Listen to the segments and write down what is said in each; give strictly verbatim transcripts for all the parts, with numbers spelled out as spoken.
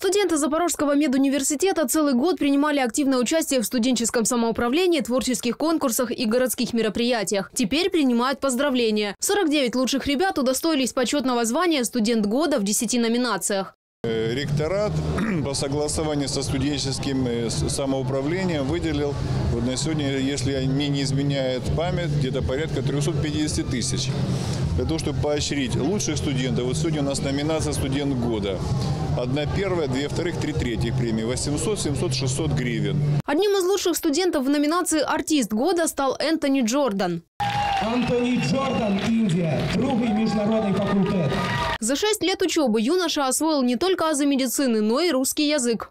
Студенты Запорожского медуниверситета целый год принимали активное участие в студенческом самоуправлении, творческих конкурсах и городских мероприятиях. Теперь принимают поздравления. сорок девять лучших ребят удостоились почетного звания «Студент года» в десяти номинациях. Ректорат по согласованию со студенческим самоуправлением выделил вот на сегодня, если мне не изменяет память, где-то порядка трёхсот пятидесяти тысяч. Для того, чтобы поощрить лучших студентов, вот сегодня у нас номинация «Студент года». Одна первая, две вторых, три третьих премии. восемьсот, семьсот, шестьсот гривен. Одним из лучших студентов в номинации «Артист года» стал Энтони Джордан. Антони Джордан, Индия, другой международный факультет. За шесть лет учебы юноша освоил не только азы медицины, но и русский язык.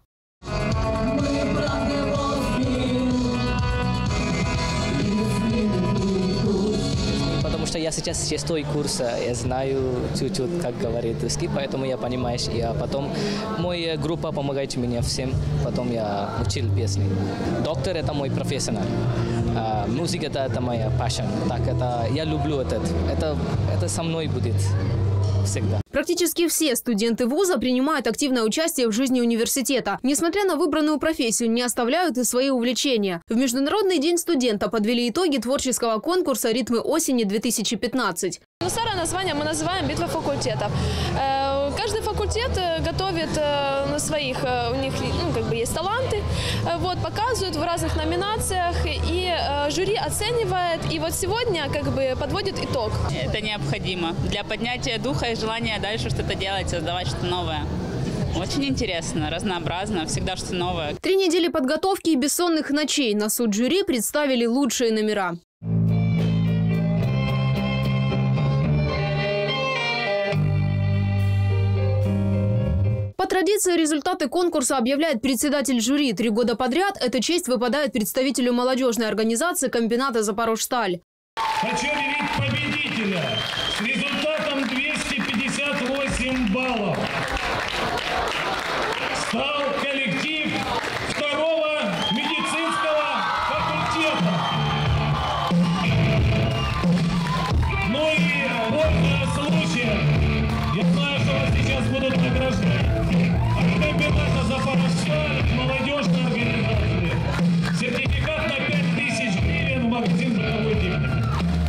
Потому что я сейчас шестой курс, я знаю чуть-чуть, как говорит русский, поэтому я понимаю. А потом моя группа помогает мне всем, потом я учил песни. Доктор – это мой профессионал. А музыка – это, это моя passion. Так, это, я люблю это. это. Это со мной будет всегда. Практически все студенты вуза принимают активное участие в жизни университета. Несмотря на выбранную профессию, не оставляют и свои увлечения. В Международный день студента подвели итоги творческого конкурса «Ритмы осени-две тысячи пятнадцать». Ну, старое название мы называем «Битва факультетов». Каждый факультет готовит на своих, у них ну, как бы есть таланты, вот, показывают в разных номинациях, и жюри оценивает, и вот сегодня как бы подводит итог. Это необходимо для поднятия духа и желания дальше что-то делать, создавать что-то новое. Очень интересно, разнообразно, всегда что-то новое. Три недели подготовки и бессонных ночей на суд жюри представили лучшие номера. По традиции результаты конкурса объявляет председатель жюри. Три года подряд эта честь выпадает представителю молодежной организации комбината «Запорожсталь». Хочу объявить победителя с результатом двести пятьдесят восемь баллов. Стал коллектив второго медицинского факультета. Ну и вот случай. Я знаю, что вас сейчас будут награждать. От комбината «Запорожсталь» молодежной организации. Сертификат на пять тысяч гривен в магазин «Бытовой техники».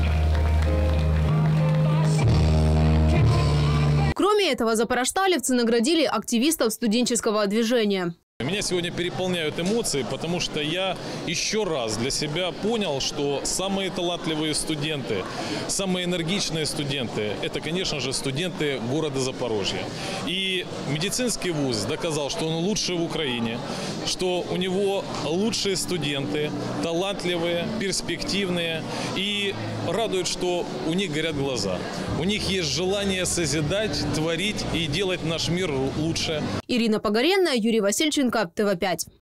Кроме этого, запорожсталевцы наградили активистов студенческого движения. Меня сегодня переполняют эмоции, потому что я еще раз для себя понял, что самые талантливые студенты, самые энергичные студенты – это, конечно же, студенты города Запорожья. И медицинский вуз доказал, что он лучший в Украине, что у него лучшие студенты, талантливые, перспективные. И радует, что у них горят глаза. У них есть желание созидать, творить и делать наш мир лучше. Ирина Погоренная, Юрий Васильченко, Т В пять.